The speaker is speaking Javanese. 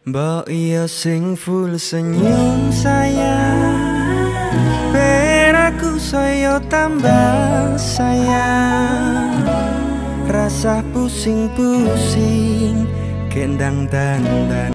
Mbok iya sing full senyum sayang, ben aku saya tambah sayang. Rasa pusing-pusing kendang dandan.